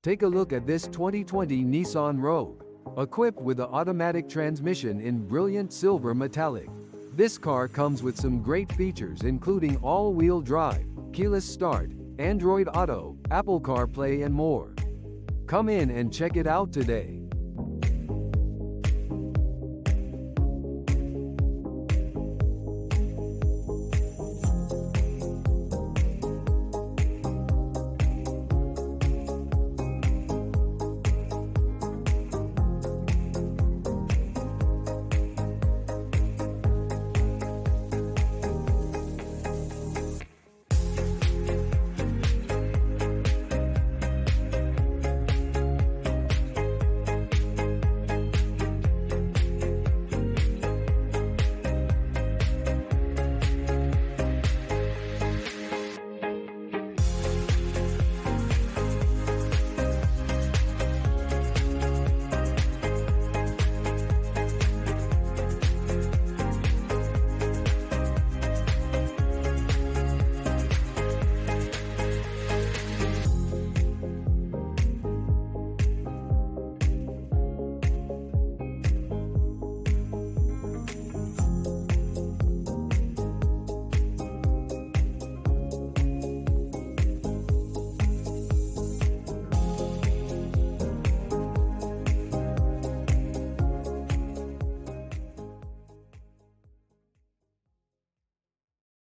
Take a look at this 2020 Nissan Rogue. Equipped with an automatic transmission in brilliant silver metallic. This car comes with some great features including all-wheel drive, keyless start, Android Auto, Apple CarPlay and more. Come in and check it out today.